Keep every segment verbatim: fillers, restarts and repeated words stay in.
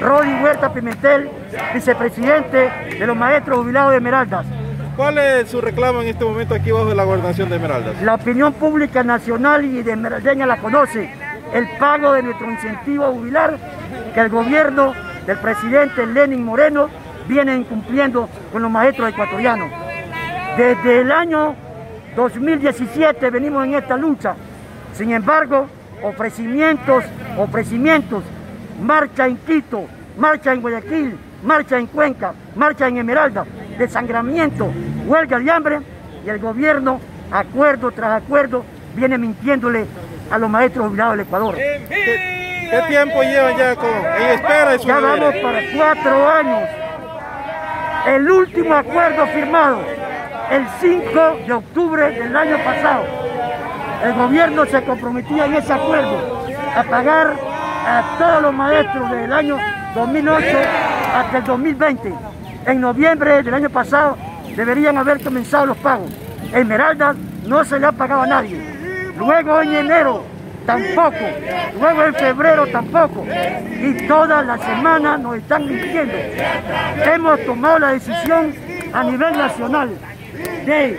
Rodi Huerta Pimentel, vicepresidente de los maestros jubilados de Esmeraldas. ¿Cuál es su reclamo en este momento aquí bajo la gobernación de Esmeraldas? La opinión pública nacional y de esmeraldeña la conoce. El pago de nuestro incentivo jubilar que el gobierno del presidente Lenín Moreno viene incumpliendo con los maestros ecuatorianos. Desde el año dos mil diecisiete venimos en esta lucha. Sin embargo, ofrecimientos, ofrecimientos, marcha en Quito, marcha en Guayaquil, marcha en Cuenca, marcha en Esmeralda, desangramiento, huelga de hambre, y el gobierno, acuerdo tras acuerdo, viene mintiéndole a los maestros jubilados del Ecuador. ¿Qué, qué tiempo llevan ya con, en espera de su Ya deberes? vamos para cuatro años. El último acuerdo firmado el cinco de octubre del año pasado. El gobierno se comprometía en ese acuerdo a pagar a todos los maestros desde el año dos mil ocho hasta el dos mil veinte. En noviembre del año pasado deberían haber comenzado los pagos. En Esmeraldas no se le ha pagado a nadie. Luego en enero tampoco. Luego en febrero tampoco. Y todas las semanas nos están mintiendo. Hemos tomado la decisión a nivel nacional de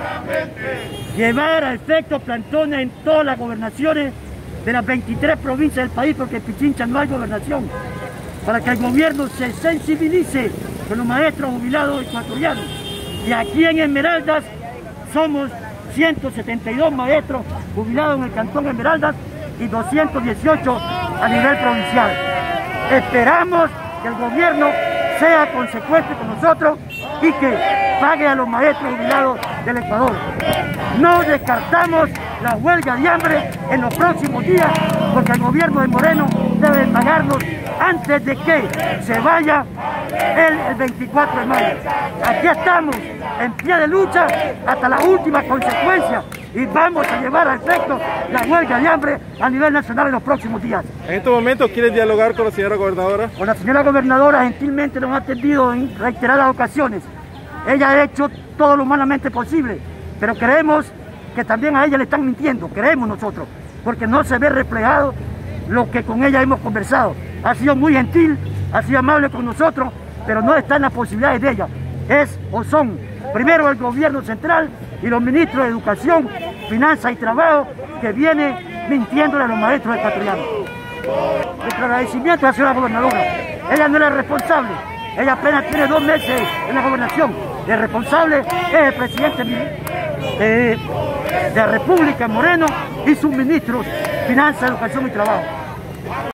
llevar a efecto plantones en todas las gobernaciones de las veintitrés provincias del país, porque en Pichincha no hay gobernación, para que el gobierno se sensibilice con los maestros jubilados ecuatorianos. Y aquí en Esmeraldas somos ciento setenta y dos maestros jubilados en el cantón Esmeraldas y doscientos dieciocho a nivel provincial. Esperamos que el gobierno sea consecuente con nosotros y que pague a los maestros jubilados del Ecuador. No descartamos la huelga de hambre en los próximos días, porque el gobierno de Moreno debe pagarnos antes de que se vaya el, el veinticuatro de mayo. Aquí estamos en pie de lucha hasta la última consecuencia y vamos a llevar a efecto la huelga de hambre a nivel nacional en los próximos días. En estos momentos, ¿quieren dialogar con la señora gobernadora? Con la señora gobernadora gentilmente nos ha atendido en reiteradas ocasiones. Ella ha hecho todo lo humanamente posible, pero creemos que también a ella le están mintiendo, creemos nosotros, porque no se ve reflejado lo que con ella hemos conversado. Ha sido muy gentil, ha sido amable con nosotros, pero no está en las posibilidades de ella. Es o son, primero el gobierno central y los ministros de Educación, Finanzas y Trabajo, que viene mintiéndole a los maestros ecuatorianos. Nuestro agradecimiento a la señora gobernadora. Ella no es la responsable, ella apenas tiene dos meses en la gobernación. El responsable es el presidente de, de la República, Moreno, y sus ministros, Finanzas, Educación y Trabajo.